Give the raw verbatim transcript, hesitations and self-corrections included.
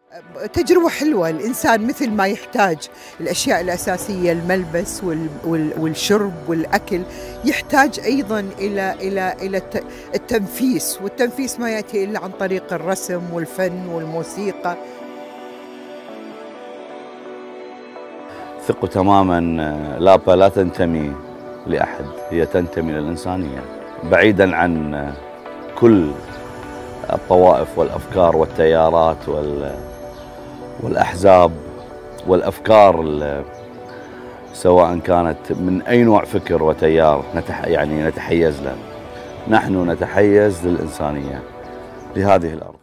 تجربة حلوة. الإنسان مثل ما يحتاج الأشياء الأساسية، الملبس وال وال والشرب والأكل، يحتاج أيضًا إلى إلى إلى الت التنفيس، والتنفيس ما يأتي إلا عن طريق الرسم والفن والموسيقى. ثق تمامًا لابا لا تنتمي لأحد، هي تنتمي للإنسانية، بعيدًا عن كل الطوائف والأفكار والتيارات وال والأحزاب والأفكار، سواء كانت من أي نوع فكر وتيار نتح يعني نتحيز له. نحن نتحيز للإنسانية، لهذه الأرض.